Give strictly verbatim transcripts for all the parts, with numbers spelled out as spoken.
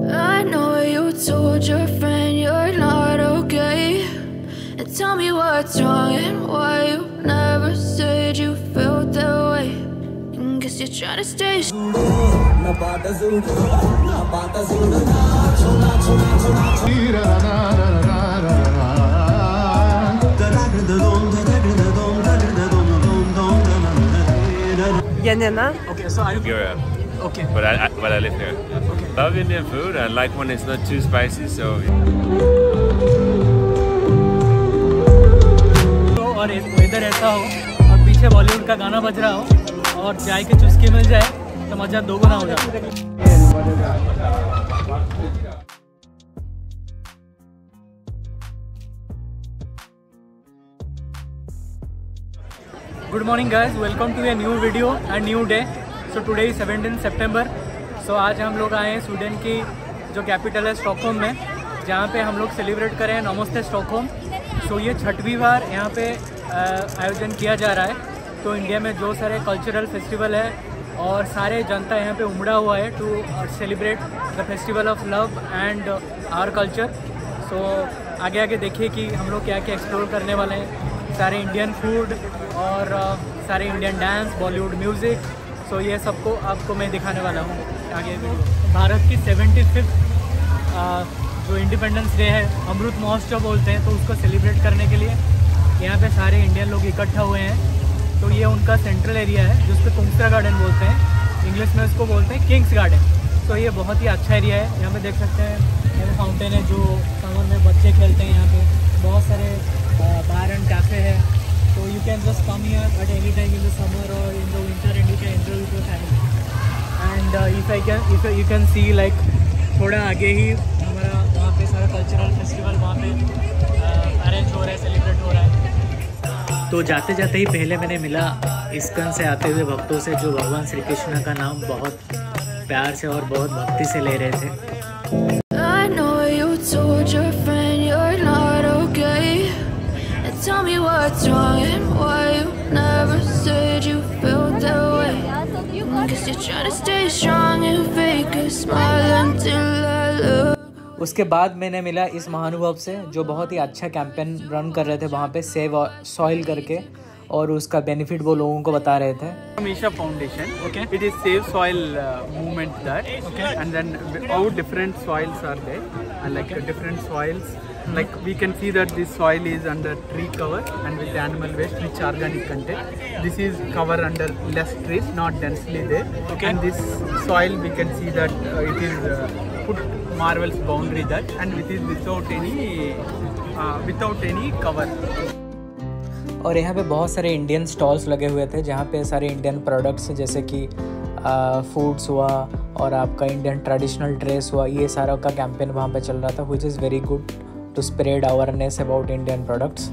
I know you told your friend you're not okay, and tell me what's wrong and why you never said you felt that way. Guess you're trying to stay. Yanina. Okay, so are you Europe? Okay. But I, I but I live here. Okay. Love Indian food. I like when it's not too spicy. So. तो और weather ऐसा हो और पीछे बॉलीवुड का गाना बज रहा हो और चाय के चुस्के मिल जाए तो मजा दोगुना हो जाता है। Good morning guys, welcome to a new video and new day. So today is seventeenth September. So आज हम लोग आए हैं स्वीडन की जो कैपिटल है स्टॉकहोम में, जहाँ पे हम लोग सेलिब्रेट करें नमस्ते स्टॉकहोम। सो ये छठवीं बार यहाँ पे आयोजन किया जा रहा है। तो इंडिया में जो सारे कल्चरल फेस्टिवल है और सारे जनता यहाँ पे उमड़ा हुआ है to celebrate the festival of love and our culture. So आगे आगे देखिए कि हम लोग क्या क्या एक्सप्लोर करने वाले हैं। सारे इंडियन फूड और uh, सारे Indian dance, Bollywood music, so ये सबको आपको मैं दिखाने वाला हूँ आगे। भारत की सेवेंटी फिफ्थ जो इंडिपेंडेंस डे है, अमृत महोत्सव बोलते हैं, तो उसको सेलिब्रेट करने के लिए यहाँ पे सारे इंडियन लोग इकट्ठा हुए हैं। तो ये उनका सेंट्रल एरिया है जिसको कुंगस्रा गार्डन बोलते हैं, इंग्लिश में उसको बोलते हैं किंग्स गार्डन। तो ये बहुत ही अच्छा एरिया है। यहाँ पे देख सकते हैं ये फाउंटेन है जो समर में बच्चे खेलते हैं। यहाँ पे बहुत सारे बार एंड कैफ़े है, तो you can just come here at any time in the summer और in the winter and you can enjoy with your family. And if I can if you can see like थोड़ा आगे ही हमारा वहाँ पे सारा cultural festival वहाँ पे arrange हो रहा है, सेलिब्रेट हो रहा है। तो जाते जाते ही पहले मैंने मिला इस्कॉन से आते हुए भक्तों से, जो भगवान श्री कृष्ण का नाम बहुत प्यार से और बहुत भक्ति से ले रहे थे। Tell me what's wrong and why you never said you felt that way. Guess you're trying to stay strong and fake a smile until I look. उसके बाद मैंने मिला इस महानुभव से जो बहुत ही अच्छा कैंपेन रन कर रहे थे वहाँ पे, सेव सॉइल करके, और उसका बेनिफिट वो लोगों को बता रहे थे। Misha Foundation. Okay. It is Save Soil uh, movement that. Okay. And then how different soils are there, and like okay. different soils. Mm-hmm. Like we can see that this soil is under tree cover and with animal waste, rich organic content. This is cover under less trees, not densely there. Okay. And this soil we can see that uh, it is uh, put marvelous boundary that, and it is without any uh, without any cover. और यहाँ पे बहुत सारे Indian stalls लगे हुए थे जहाँ पे सारे इंडियन प्रोडक्ट्स जैसे कि फूड्स हुआ और आपका इंडियन ट्रेडिशनल ड्रेस हुआ, ये सारा का कैंपेन वहाँ पे चल रहा था, which is very good to spread awareness about Indian products.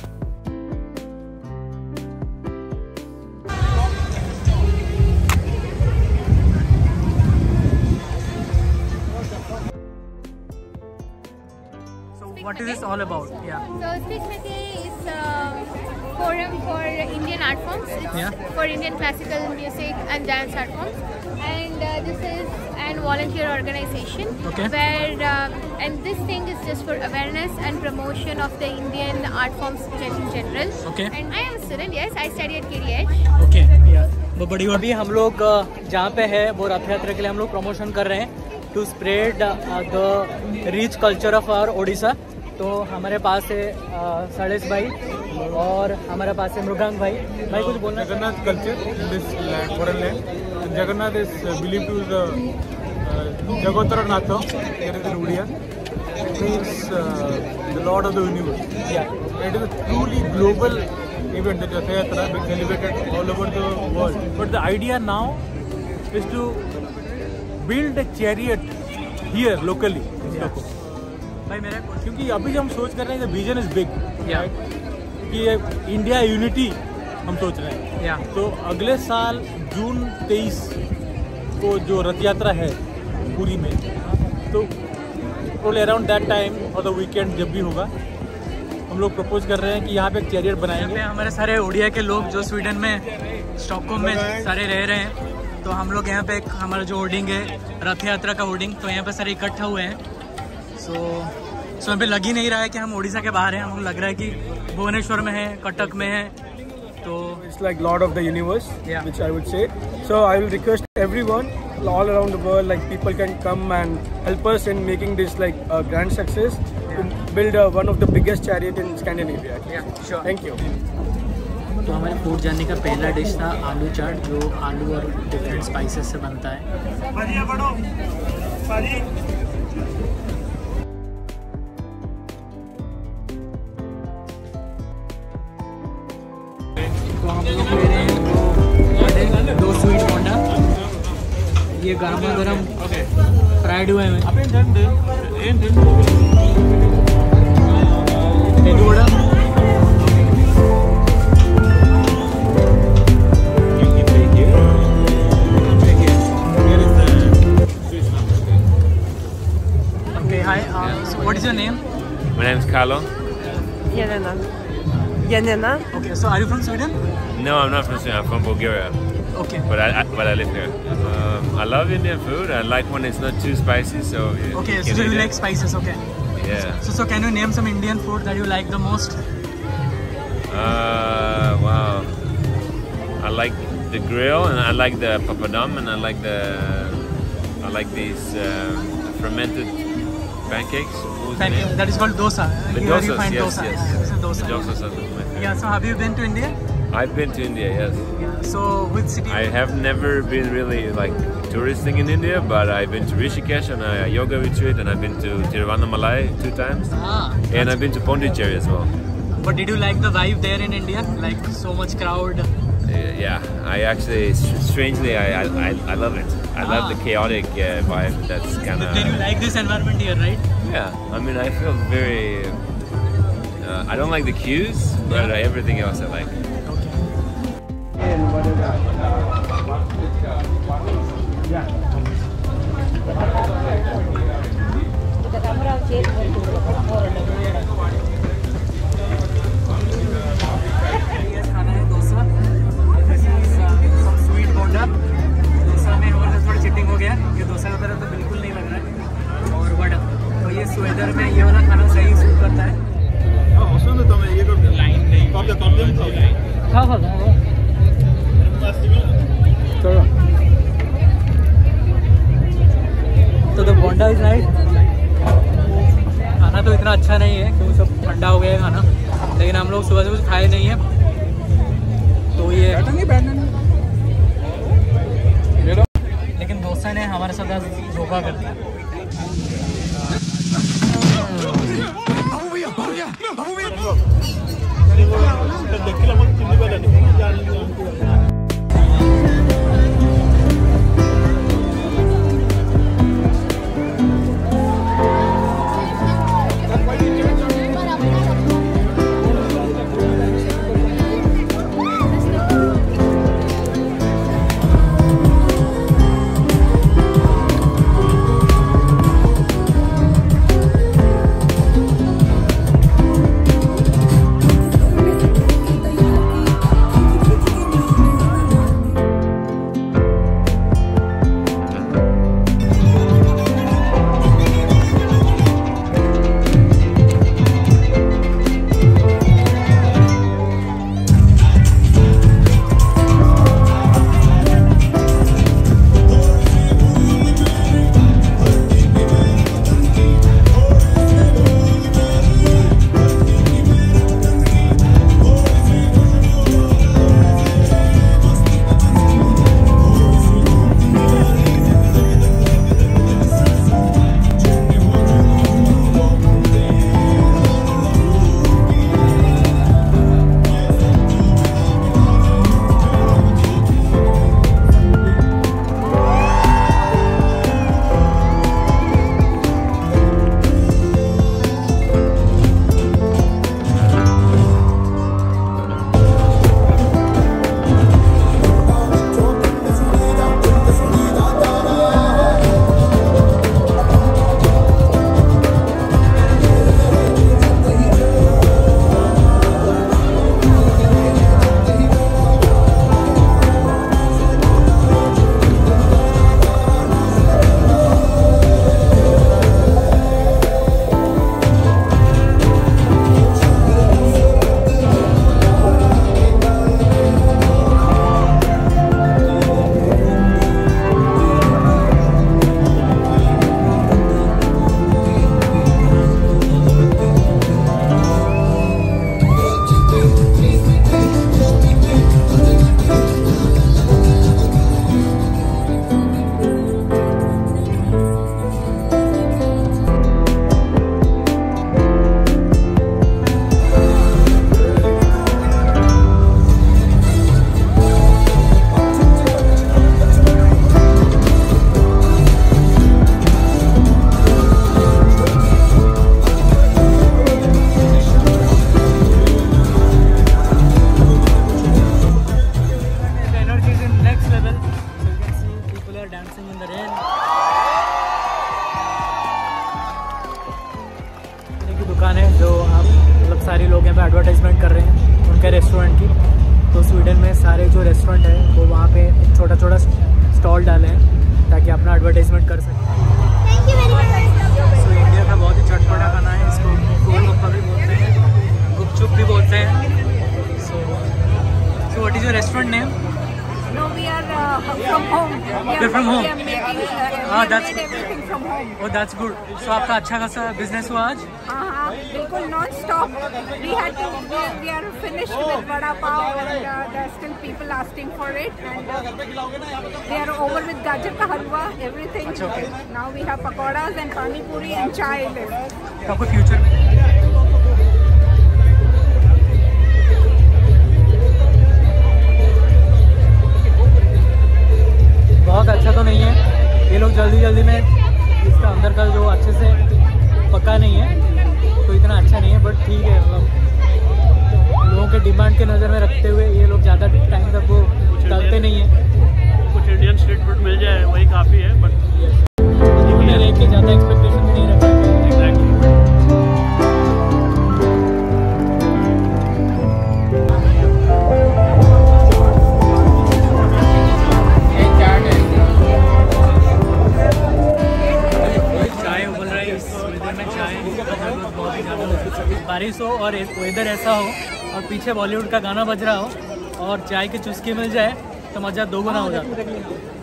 What is this all about? Yeah. So Speak Mate is a forum for Indian art forms. It's yeah. for Indian classical music and dance art forms. And uh, this is an volunteer organization okay. where uh, and this thing is just for awareness and promotion of the Indian art forms in general. Okay. And I am a student. Yes, I study at K D H. Okay. Yeah. वो बड़ी अभी हम लोग जहाँ पे है वो रथ यात्रा के लिए हम लोग प्रमोशन कर रहे हैं to spread the rich culture of our Odisha. तो हमारे पास है सड़ेश भाई और हमारे पास है मृगांक भाई। भाई कुछ बोलना? Jagannath culture in this land, foreign land. Jagannath is believe to the जगोत्तर नाथ in Odia. It means uh, the Lord of the Universe. Yeah. It is a truly global event, the Rath Yatra, being celebrated all over the world. But the idea now is to build a chariot here locally. Yeah. भाई मेरा क्योंकि अभी जो हम सोच कर रहे हैं विजन इज बिग कि इंडिया यूनिटी हम सोच रहे हैं। yeah. तो अगले साल जून तेईस को जो रथ यात्रा है पूरी में, तो प्रोबब्ली अराउंड दैट टाइम और द वीकेंड जब भी होगा हम लोग प्रपोज कर रहे हैं कि यहाँ पे एक चैरियट बनाएंगे। हमारे सारे ओडिया के लोग जो स्वीडन में स्टॉकहोम में सारे रह रहे हैं, तो हम लोग यहाँ पे एक हमारा जो होर्डिंग है रथ यात्रा का होर्डिंग, तो यहाँ पे सारे इकट्ठा हुए हैं। सो सो यहाँ पे लग ही नहीं रहा है कि हम उड़ीसा के बाहर हैं, हमको लग रहा है कि भुवनेश्वर में है, कटक में है। तो It's like Lord of the Universe, Yeah. which I would say. So I will request everyone all around the world, like people can come and help us in making this like a grand success to build uh, one of the biggest chariot in Scandinavia. Yeah, sure. Thank you. तो हमारे food जाने का पहला dish था आलू चाट, जो आलू और डिफरेंट स्पाइसेस से बनता है। तो हम लोग ले रहे हैं दो स्वीट बोंडा, ये गर्मा गर्म फ्राइड हुए हैं। Medu vada, okay, hi, uh, so what is your name? My name is Carlo. Jelena. Jelena. Okay, so are you from Sweden? No, I'm not from Sweden. I'm from Bulgaria, Okay. but I, I but I live here. Um, I love Indian food. I like when it's not too spicy. So you Okay, can so eat you it. like spices, okay. Yeah. So, so can you name some Indian food that you like the most? Uh, wow. I like the grill, and I like the papadum, and I like the I like these um, fermented pancakes. What was the Thank you. name? That is called dosa. The Here you dosas, find yes, dosa. yes. Yeah, this is dosa. The dosas are my favorite. Yeah, so have you been to India? I've been to India, yes. Yeah. So which city? I have never been really like touristing in India, but I've been to Rishikesh on a yoga retreat, and I've been to Tiruvannamalai two times, Ah, and I've been to Pondicherry as well. but did you like the vibe there in India? Like so much crowd? Uh, yeah, I actually, str- strangely, I, I, I, I love it. I love Ah. the chaotic uh, vibe. That's kind of. Then you like this environment here, right? Yeah, I mean, I feel very. Uh, I don't like the queues, but uh, everything else I like. ये खाना है dosa, sweet बोंडा। डोसा में हमारे साथ थोड़ा cheating हो गया, ये डोसा का तरह तो बिल्कुल नहीं लग रहा है। और वड़ा, तो ये स्वेदर में ये वाला खाना सही सूट करता है। हाँ हाँ हाँ तो द बोंडा इज राइट। खाना तो इतना अच्छा नहीं है क्योंकि सब ठंडा हो गया है खाना, लेकिन हम लोग सुबह से कुछ खाए नहीं है, तो ये लेकिन डोसा ने हमारे साथ आज धोखा कर दिया। दुकान है जो आप मतलब सारे लोग यहाँ पे एडवर्टाइजमेंट कर रहे हैं उनके रेस्टोरेंट की। तो स्वीडन में सारे जो रेस्टोरेंट है वो वहाँ पे एक छोटा छोटा स्टॉल डाले हैं ताकि अपना एडवर्टाइजमेंट कर सकें। सो इंडिया का बहुत ही चटपटा खाना है, इसको गोलगप्पा भी बोलते हैं, गुपचुप भी बोलते हैं। So so what is your restaurant name? No, we are uh, from home. We You're from home? We are making, uh, Ah, we that's- made everything from home. Oh, that's good. So आपका अच्छा खासा business हुआ आज? हाँ हाँ बिल्कुल non stop. We had to. We, we are finished with vada pav and uh, there are still people asking for it and uh, we are over with gajar ka halwa, everything. अच्छा, okay. Now we have pakoras and pani puri and chai left. तो आपको future में बहुत अच्छा तो नहीं है, ये लोग जल्दी जल्दी में इसका अंदर का जो अच्छे से पका नहीं है तो इतना अच्छा नहीं है, बट ठीक है। मतलब लोगों के डिमांड के नज़र में रखते हुए ये लोग ज़्यादा टाइम तक वो तलते नहीं है। कुछ इंडियन स्ट्रीट फूड मिल जाए वही काफ़ी है, बट ये लेके ज़्यादा एक्सपेक्टेशन भी नहीं रखा है। बारिश हो और वेदर ऐसा हो और पीछे बॉलीवुड का गाना बज रहा हो और चाय की चुस्की मिल जाए तो मज़ा दोगुना हो जाता है।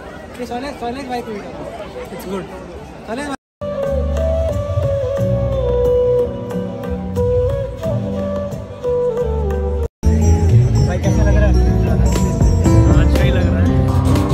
It's good. भाई कैसा लग रहा है? अच्छा ही लग रहा है।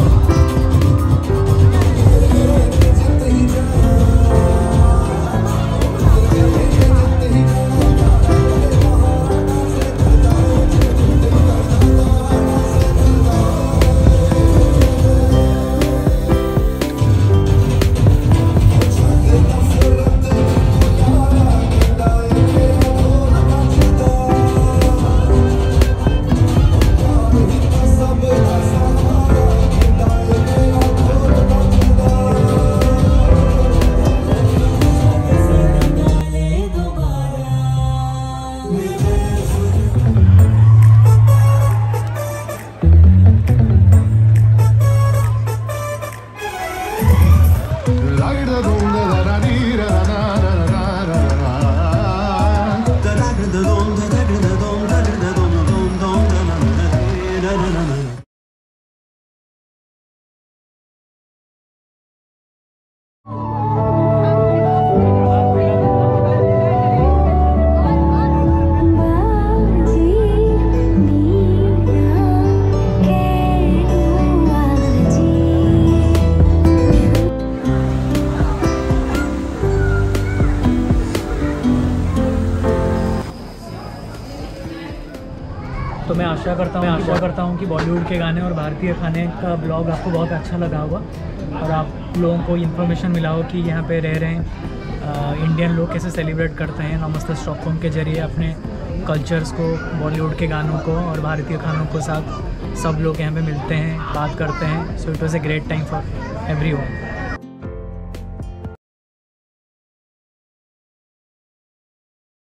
तो मैं आशा करता हूँ मैं आशा करता हूँ कि बॉलीवुड के गाने और भारतीय खाने का ब्लॉग आपको बहुत अच्छा लगा होगा और आप लोगों को इन्फॉर्मेशन मिला हो कि यहाँ पे रह रहे हैं इंडियन लोग कैसे सेलिब्रेट करते हैं नमस्ते स्टॉकहोम के ज़रिए अपने कल्चर्स को, बॉलीवुड के गानों को और भारतीय खानों को साथ सब लोग यहाँ पे मिलते हैं, बात करते हैं। So it was a great time for everyone.